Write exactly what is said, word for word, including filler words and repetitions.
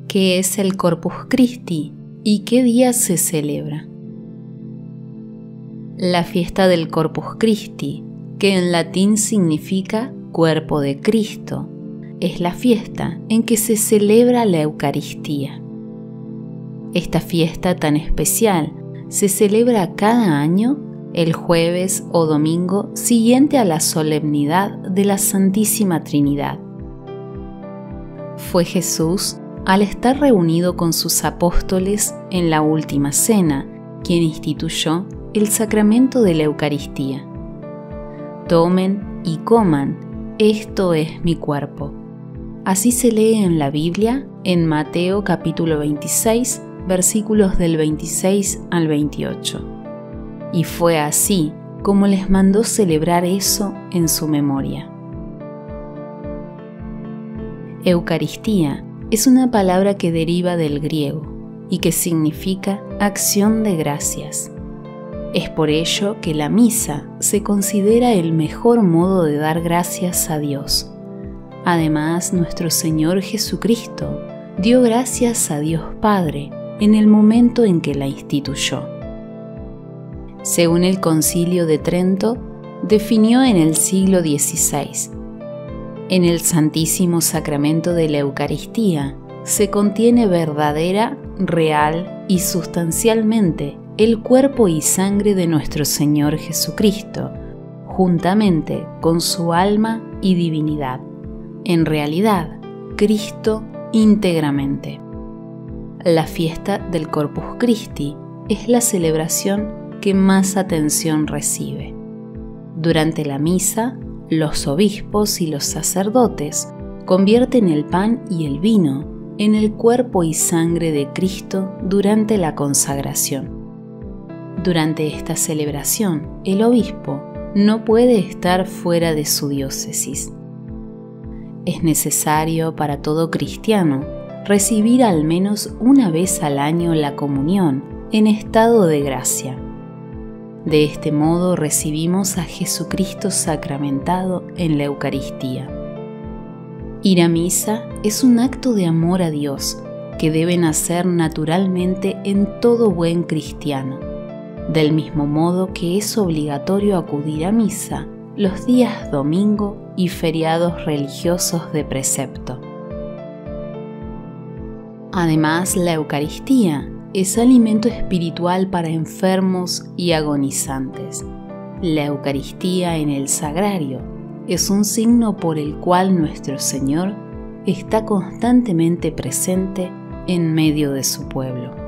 ¿Qué es el Corpus Christi y qué día se celebra? La fiesta del Corpus Christi, que en latín significa cuerpo de Cristo, es la fiesta en que se celebra la Eucaristía. Esta fiesta tan especial se celebra cada año el jueves o domingo siguiente a la solemnidad de la Santísima Trinidad. Fue Jesús, al estar reunido con sus apóstoles en la última cena, quien instituyó el sacramento de la Eucaristía. Tomen y coman, esto es mi cuerpo. Así se lee en la Biblia en Mateo capítulo veintiséis, versículos del veintiséis al veintiocho. Y fue así como les mandó celebrar eso en su memoria. Eucaristía es una palabra que deriva del griego y que significa acción de gracias. Es por ello que la misa se considera el mejor modo de dar gracias a Dios. Además, nuestro Señor Jesucristo dio gracias a Dios Padre en el momento en que la instituyó. Según el Concilio de Trento, definió en el siglo dieciséis: en el Santísimo Sacramento de la Eucaristía se contiene verdadera, real y sustancialmente el cuerpo y sangre de nuestro Señor Jesucristo, juntamente con su alma y divinidad. En realidad, Cristo íntegramente. La fiesta del Corpus Christi es la celebración que más atención recibe. Durante la misa, los obispos y los sacerdotes convierten el pan y el vino en el cuerpo y sangre de Cristo durante la consagración. Durante esta celebración, el obispo no puede estar fuera de su diócesis. Es necesario para todo cristiano recibir al menos una vez al año la comunión en estado de gracia. De este modo recibimos a Jesucristo sacramentado en la Eucaristía. Ir a misa es un acto de amor a Dios que deben hacer naturalmente en todo buen cristiano, del mismo modo que es obligatorio acudir a misa los días domingo y feriados religiosos de precepto. Además, la Eucaristía es alimento espiritual para enfermos y agonizantes. La Eucaristía en el sagrario es un signo por el cual nuestro Señor está constantemente presente en medio de su pueblo.